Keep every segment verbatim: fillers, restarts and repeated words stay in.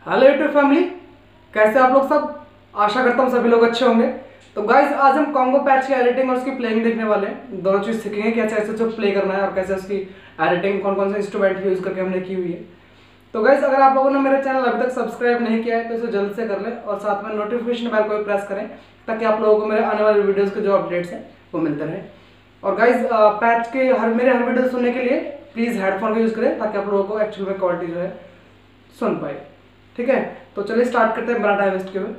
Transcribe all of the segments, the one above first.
Hello YouTube family, कैसे आप लोग सब। आशा करता हूँ सभी लोग अच्छे होंगे। तो गाइज आज हम कॉन्गो पैच की एडिटिंग और उसकी प्लेइंग देखने वाले हैं। दोनों चीज़ सीखेंगे कैसे ऐसे जो प्ले करना है और कैसे उसकी एडिटिंग कौन कौन से इंस्ट्रूमेंट यूज़ करके हमने की हुई है। तो गाइज अगर आप लोगों ने मेरे चैनल अभी तक सब्सक्राइब नहीं किया है तो इसे जल्द से कर लें और साथ में नोटिफिकेशन बेल को भी प्रेस करें ताकि आप लोगों को मेरे आने वाले वीडियोज़ के जो अपडेट्स हैं वो मिलते रहे। और गाइज पैच के हर मेरे हर वीडियो सुनने के लिए प्लीज़ हेडफोन का यूज़ करें ताकि आप लोगों को एक्चुअल में क्वालिटी जो है सुन पाए। ठीक है, तो चलिए स्टार्ट करते हैं बिना टाइम वेस्ट किए हुए।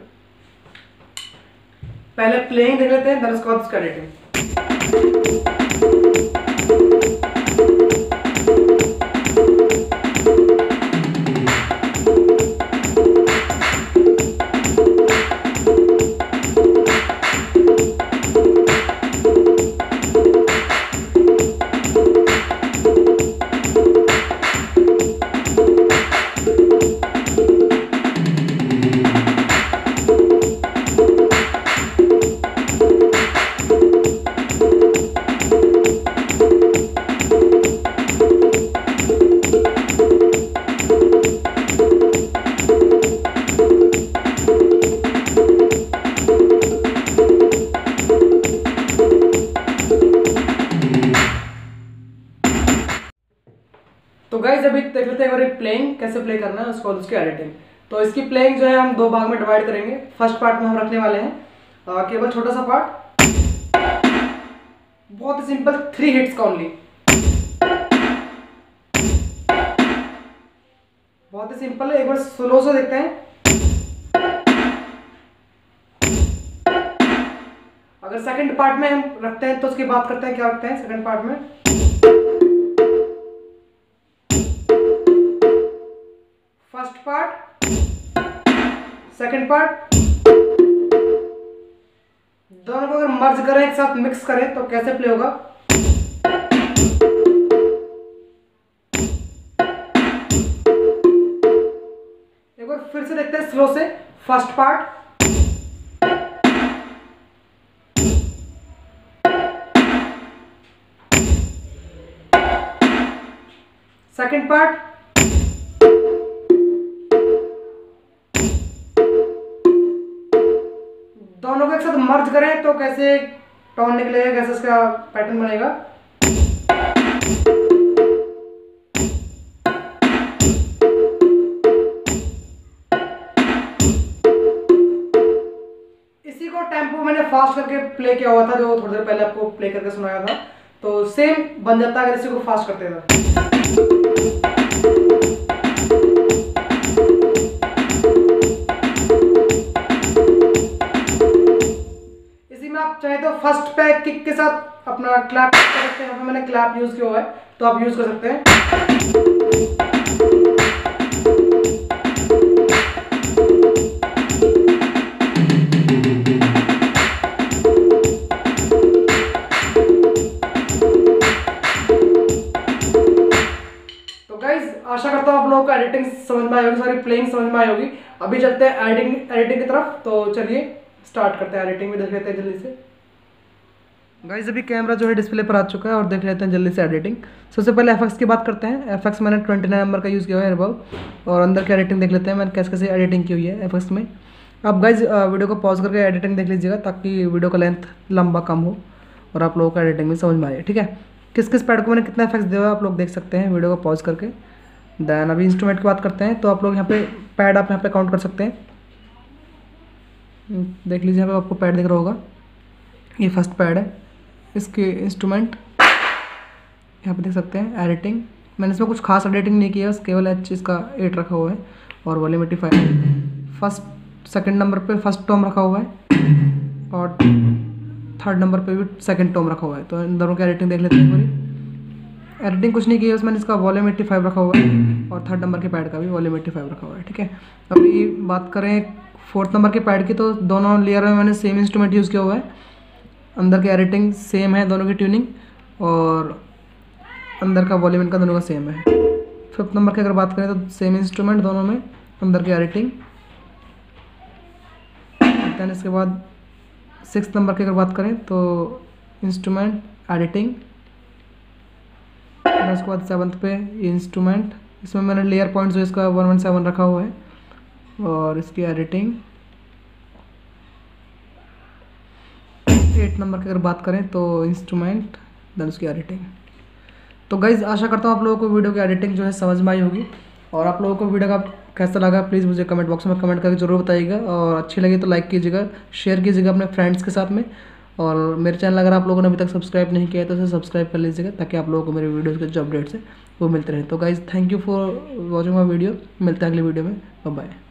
पहले प्लेइंग देख लेते हैं, देन उसके बाद उसका एडिटिंग। तो गाइज अभी देख लेते हैं प्लेइंग कैसे प्ले करना है, उसको उसकी एडिटिंग। तो इसकी प्लेइंग जो है हम दो भाग में डिवाइड करेंगे। फर्स्ट पार्ट में हम रखने वाले हैं आ, केवल छोटा सा पार्ट, बहुत ही सिंपल, थ्री हिट्स का ओनली, बहुत ही सिंपल है। एक बार स्लो से देखते हैं। अगर सेकंड पार्ट में हम रखते हैं तो उसकी बात करते हैं क्या रखते हैं सेकंड पार्ट में। फर्स्ट पार्ट, सेकंड पार्ट, दोनों को अगर मर्ज करें, एक साथ मिक्स करें तो कैसे प्ले होगा। एक बार फिर से देखते हैं स्लो से। फर्स्ट पार्ट, सेकंड पार्ट, दोनों को एक साथ मर्ज करें तो कैसे टोन निकलेगा, कैसे इसका पैटर्न बनेगा। इसी को टेम्पो मैंने फास्ट करके प्ले किया हुआ था, जो थोड़ी देर पहले आपको प्ले करके सुनाया था। तो सेम बन जाता है अगर इसी को फास्ट करते हैं। आप चाहे तो फर्स्ट पे किक के साथ अपना क्लैप कर सकते हैं। यहाँ पे मैंने क्लैप यूज किया हुआ है तो आप यूज कर सकते हैं। तो गाइज आशा करता हूँ आप लोगों को एडिटिंग समझ में आई होगी, सारी प्लेइंग समझ में आई होगी। अभी चलते हैं एडिटिंग एडिटिंग की तरफ। तो चलिए स्टार्ट करते हैं। एडिटिंग भी देख लेते हैं जल्दी से। गाइस अभी कैमरा जो है डिस्प्ले पर आ चुका है और देख लेते हैं जल्दी से एडिटिंग। सबसे पहले एफएक्स की बात करते हैं। एफएक्स मैंने उनतीस नंबर का यूज़ किया है अबव, और अंदर की एडिटिंग देख लेते हैं मैंने कैसे कैसे एडिटिंग की हुई है एफएक्स में। आप गाइस वीडियो को पॉज करके एडिटिंग देख लीजिएगा ताकि वीडियो का लेंथ लंबा कम हो और आप लोगों को एडिटिंग में समझ में आए। ठीक है, किस किस पैड को मैंने कितना एफएक्स दिया हुआ है आप लोग देख सकते हैं वीडियो को पॉज करके। दैन अभी इंस्ट्रूमेंट की बात करते हैं। तो आप लोग यहाँ पे पैड आप यहाँ पे काउंट कर सकते हैं। देख लीजिए यहाँ पे आपको पैड दिख रहा होगा, ये फर्स्ट पैड है। इसके इंस्ट्रूमेंट यहाँ पे देख सकते हैं। एडिटिंग मैंने इसमें कुछ खास एडिटिंग नहीं किया है, केवल एच इसका एट रखा हुआ है और volume at five. First second number पे फर्स्ट टोम रखा हुआ है और थर्ड नंबर पे भी सेकंड टोम रखा हुआ है। तो इन दोनों की एडिटिंग देख लेते हैं। पूरी एडिटिंग कुछ नहीं की है उसमें, इसका वॉल्यूम एट्टी फाइव रखा हुआ है और थर्ड नंबर के पैड का भी वॉल्यूम एट्टी फाइव रखा हुआ है। ठीक है, अभी बात करें फोर्थ नंबर के पैड की, तो दोनों लेयर में मैंने सेम इंस्ट्रूमेंट यूज़ किया हुआ है। अंदर की एडिटिंग सेम है, दोनों की ट्यूनिंग, और अंदर का वॉल्यूम इनका दोनों का सेम है। फिफ्थ नंबर की अगर बात करें तो सेम इंस्ट्रूमेंट दोनों में, अंदर की एडिटिंग। दैन इसके बाद सिक्स नंबर की अगर बात करें तो इंस्ट्रूमेंट, एडिटिंग। उसके बाद सेवन्थ पे इंस्ट्रूमेंट, इसमें मैंने लेयर पॉइंट जो इसका वन वन सेवन रखा हुआ है, और इसकी एडिटिंग एट नंबर की अगर बात करें तो इंस्ट्रूमेंट, देन उसकी एडिटिंग। तो गाइज़ आशा करता हूँ आप लोगों को वीडियो की एडिटिंग जो है समझ में आई होगी, और आप लोगों को वीडियो का कैसा लगा प्लीज़ मुझे कमेंट बॉक्स में कमेंट करके ज़रूर बताइएगा, और अच्छी लगी तो लाइक कीजिएगा, शेयर कीजिएगा अपने फ्रेंड्स के साथ में। और मेरे चैनल अगर आप लोगों ने अभी तक सब्सक्राइब नहीं किया है तो उसे सब्सक्राइब कर लीजिएगा, ताकि आप लोगों को मेरे वीडियोज़ के जो अपडेट्स हैं वो मिलते रहें। तो guys thank you for watching my video, मिलते हैं अगली वीडियो में, बाय बाय।